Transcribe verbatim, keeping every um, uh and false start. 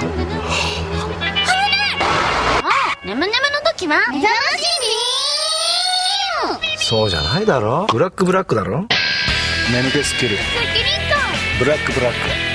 ねむねむの時は目覚ましい。 そうじゃないだろ。ブラックブラックだろ。 眠気スッキリスッキリとブラックブラック。